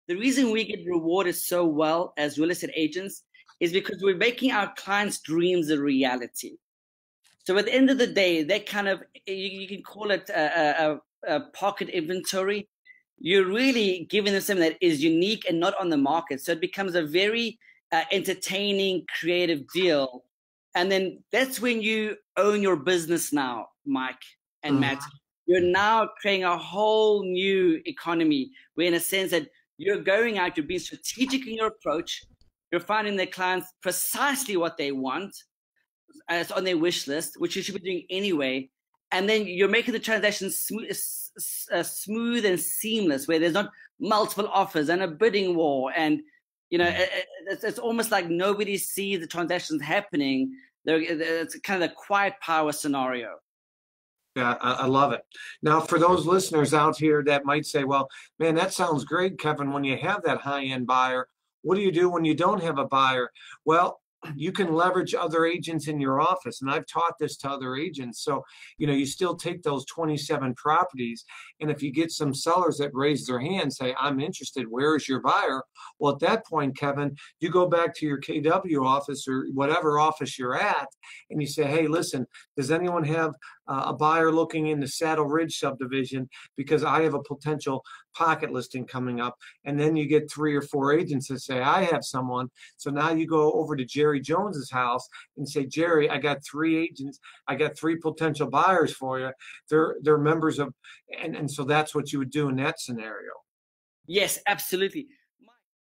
the reason we get rewarded so well as real estate agents is because we're making our clients' dreams a reality. So at the end of the day, that kind of, you can call it a pocket inventory. You're really giving them something that is unique and not on the market. So it becomes a very entertaining, creative deal. And then that's when you own your business now, Mike and Matt. You're now creating a whole new economy where, in a sense, that you're going out, you're being strategic in your approach. You're finding the clients precisely what they want as on their wish list, which you should be doing anyway. And then you're making the transaction smooth and seamless, where there's not multiple offers and a bidding war. And, you know, it's almost like nobody sees the transactions happening. It's kind of a quiet power scenario. Yeah, I love it. Now, for those listeners out here that might say, well, man, that sounds great, Kevin, when you have that high-end buyer. What do you do when you don't have a buyer? Well, you can leverage other agents in your office. And I've taught this to other agents. So, you know, you still take those 27 properties. And if you get some sellers that raise their hand, say, I'm interested, where is your buyer? Well, at that point, Kevin, you go back to your KW office or whatever office you're at, and you say, hey, listen, does anyone have a buyer looking in the Saddle Ridge subdivision? Because I have a potential pocket listing coming up. And then you get 3 or 4 agents that say, I have someone. So now you go over to Jerry Jones's house and say, Jerry, I got 3 agents. I got 3 potential buyers for you. They're members of, and so that's what you would do in that scenario. Yes, absolutely.